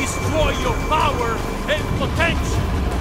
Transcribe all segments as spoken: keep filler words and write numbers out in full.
destroy your power and potential.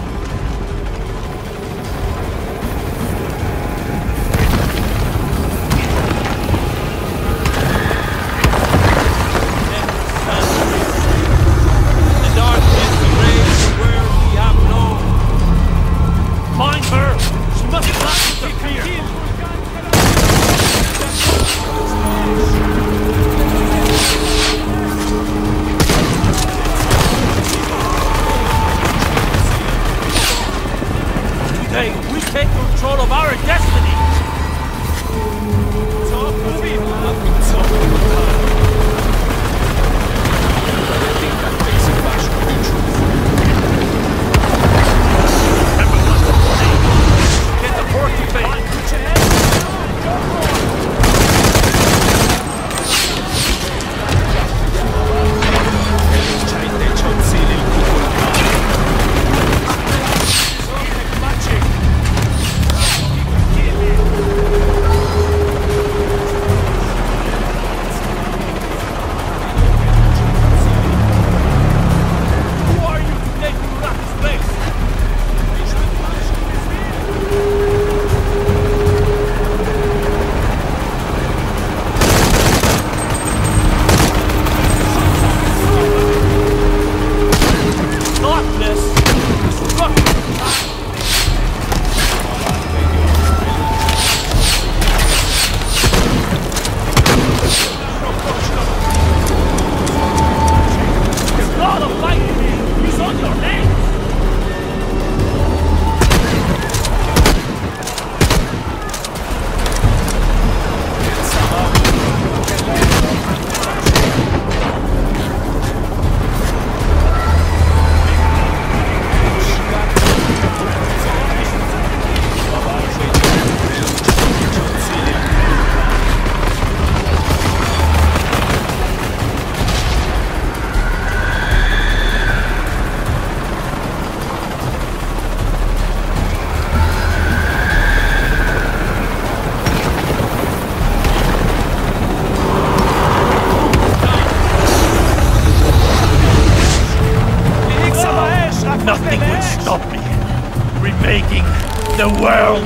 Nothing will stop me. Remaking the world.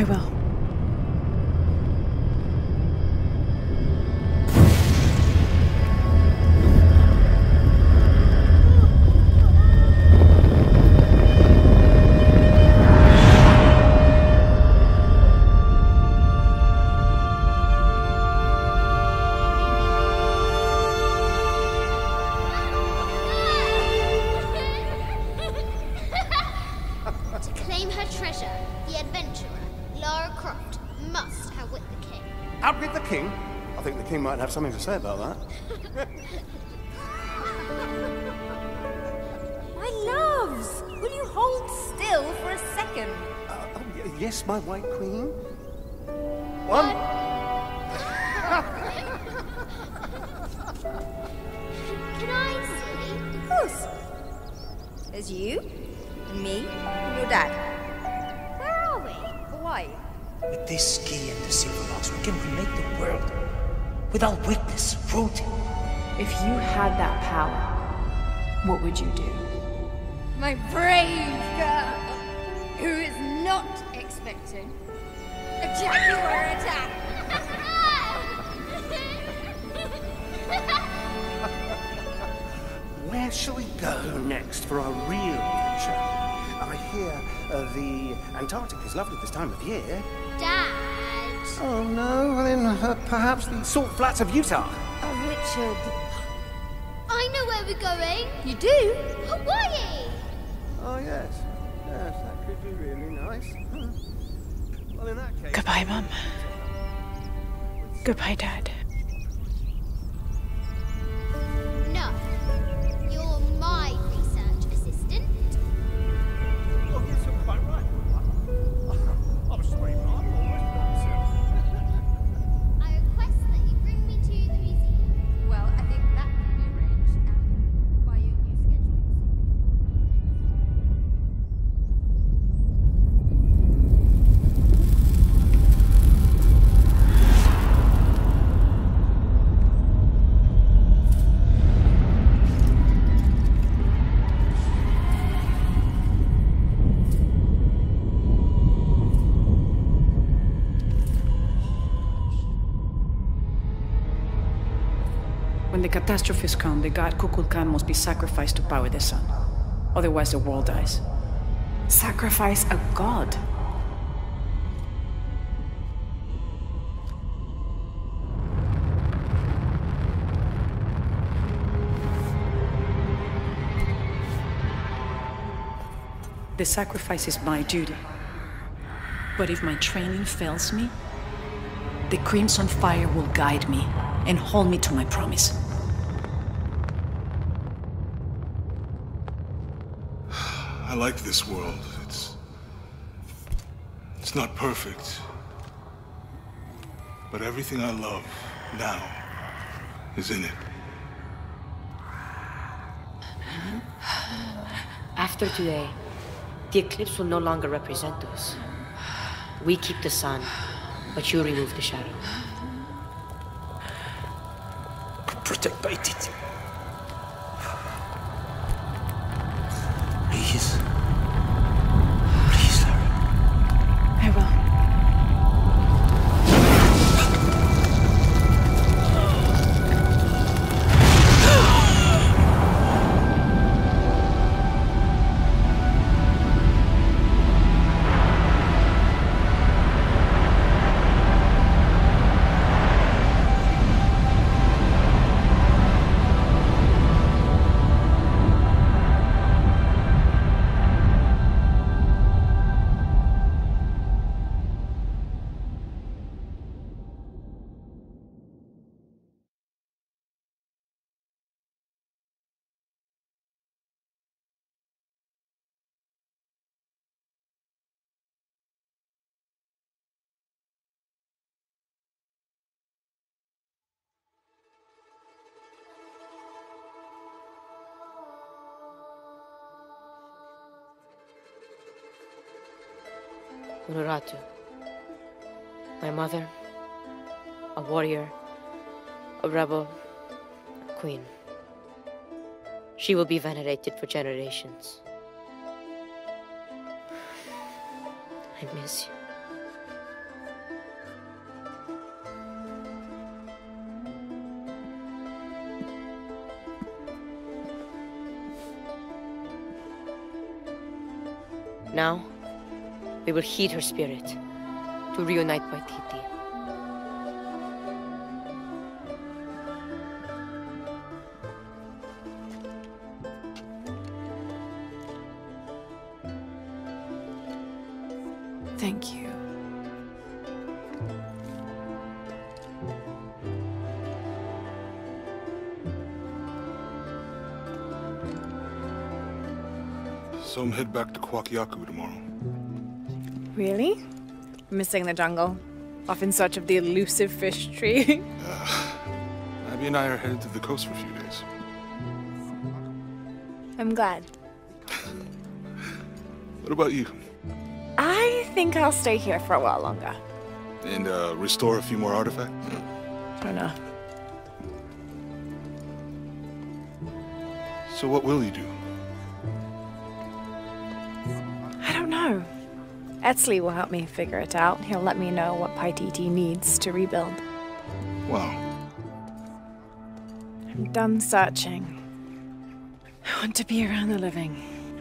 I will. To claim her treasure, the adventurer, Lara Croft, must outwit the king. Outwit the king? I think the king might have something to say about that. My loves! Will you hold still for a second? Uh, oh, y yes, my white queen. One. Can I see? Of course. There's you, and me, and your dad. Where are we? Hawaii. With this key and the silver box, we can remake the world. Without weakness, rooted. If you had that power, what would you do? My brave girl, who is not expecting a jaguar attack. Where shall we go next for our real adventure? I hear uh, the Antarctic is lovely this time of year. Dad. Oh no, well then uh, perhaps the salt flats of Utah. Oh, Richard. I know where we're going. You do? Hawaii. Oh yes, yes, that could be really nice. Hmm. Well, in that case. Goodbye, Mum. Goodbye, Dad. No. You're my research assistant. Oh yes, you're quite right. I'm sorry, but I'm always I request that you bring me to the museum. Well, I think that can be arranged um, by your new schedule. When the catastrophes come, the god Kukulkan must be sacrificed to power the sun. Otherwise, the world dies. Sacrifice a god? The sacrifice is my duty. But if my training fails me, the Crimson Fire will guide me and hold me to my promise. I like this world. It's... It's not perfect. But everything I love now is in it. After today, the eclipse will no longer represent us. We keep the sun, but you remove the shadow. Protect Paititi. Please. Please, Lara. I will. Unuratu, my mother, a warrior, a rebel, a queen. She will be venerated for generations. I miss you. Now, we will heed her spirit to reunite Paititi. Thank you. So I'm head back to Kwakyaku tomorrow. Really? Missing the jungle? Off in search of the elusive fish tree? uh, Abby and I are headed to the coast for a few days. I'm glad. What about you? I think I'll stay here for a while longer. And uh, restore a few more artifacts? Fair enough. So what will you do? I don't know. Etzli will help me figure it out. He'll let me know what Paititi needs to rebuild. Wow. I'm done searching. I want to be around the living.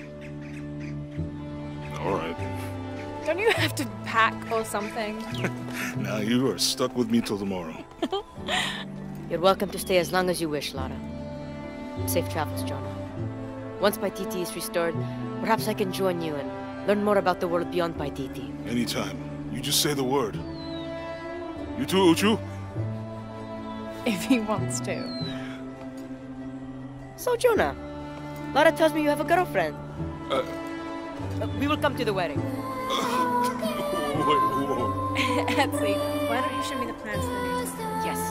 All right. Don't you have to pack or something? Now you are stuck with me till tomorrow. You're welcome to stay as long as you wish, Lara. Safe travels, Jonah. Once Paititi is restored, perhaps I can join you and learn more about the world beyond Paititi. Anytime. You just say the word. You too, Uchu? If he wants to. So, Jonah, Lara tells me you have a girlfriend. Uh, Uh, we will come to the wedding. Wait, whoa. Etzli, why don't you show me the plans for the new town? Yes.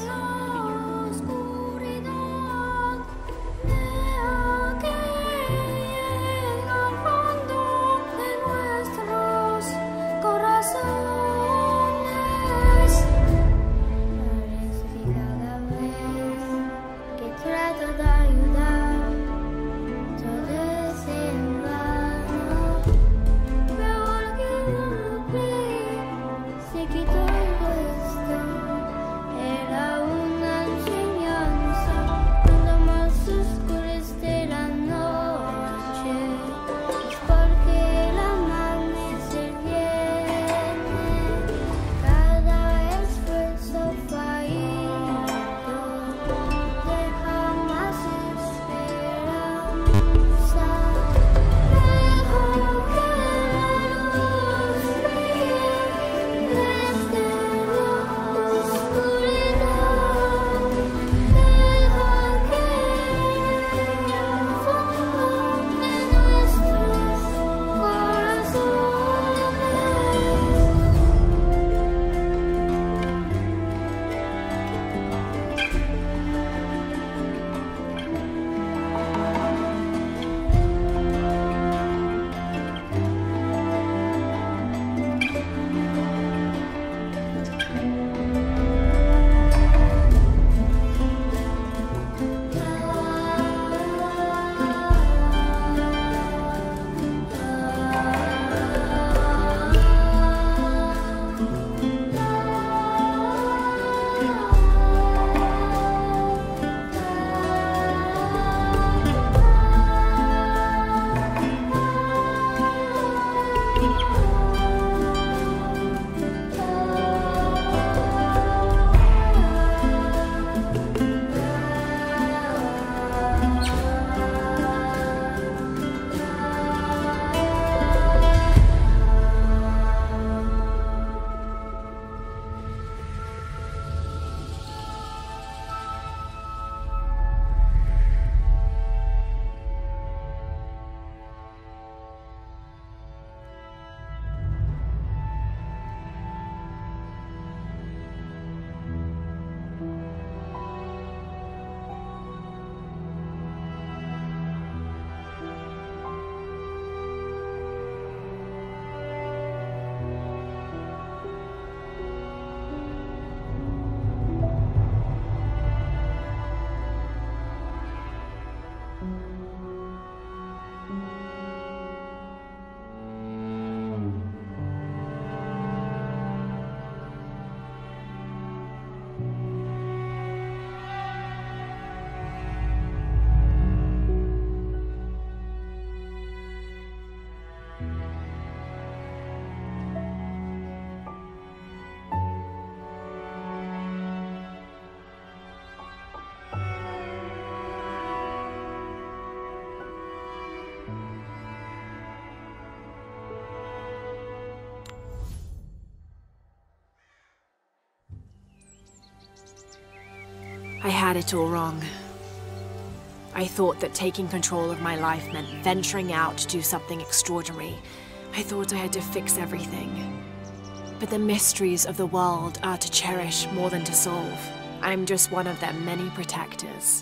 I had it all wrong. I thought that taking control of my life meant venturing out to do something extraordinary. I thought I had to fix everything. But the mysteries of the world are to cherish more than to solve. I'm just one of their many protectors.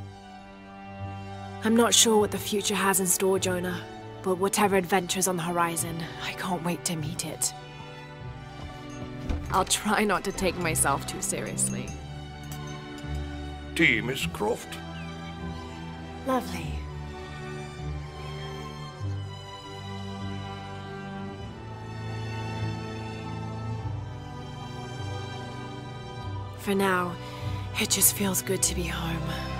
I'm not sure what the future has in store, Jonah, but whatever adventure's on the horizon, I can't wait to meet it. I'll try not to take myself too seriously. Tea, Miss Croft. Lovely. For now, it just feels good to be home.